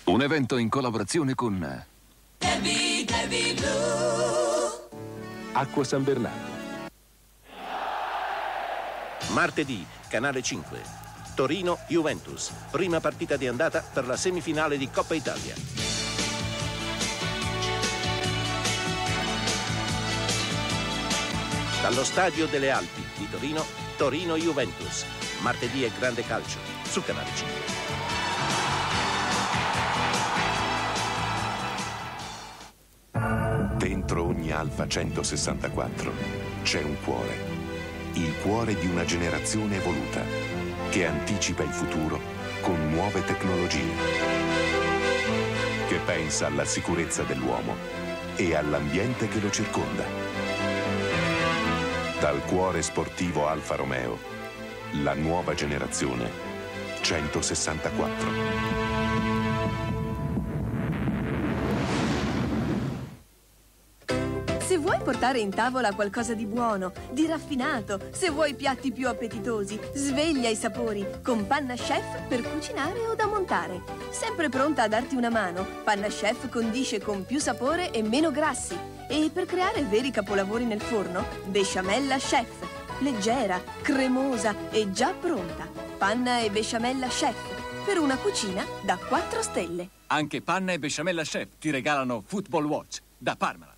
Un evento in collaborazione con Derby Blu. Acqua San Bernardo. Martedì, Canale 5. Torino-Juventus. Prima partita di andata per la semifinale di Coppa Italia. Dallo Stadio delle Alpi di Torino, Torino-Juventus. Martedì è grande calcio su Canale 5. Dentro ogni Alfa 164 c'è un cuore. Il cuore di una generazione evoluta che anticipa il futuro con nuove tecnologie. Che pensa alla sicurezza dell'uomo e all'ambiente che lo circonda. Dal cuore sportivo Alfa Romeo, la nuova generazione 164. Se vuoi portare in tavola qualcosa di buono, di raffinato, se vuoi piatti più appetitosi, sveglia i sapori con Panna Chef per cucinare o da montare. Sempre pronta a darti una mano, Panna Chef condisce con più sapore e meno grassi. E per creare veri capolavori nel forno, Besciamella Chef. Leggera, cremosa e già pronta. Panna e Besciamella Chef. Per una cucina da 4 stelle. Anche Panna e Besciamella Chef ti regalano Football Watch da Parmalat.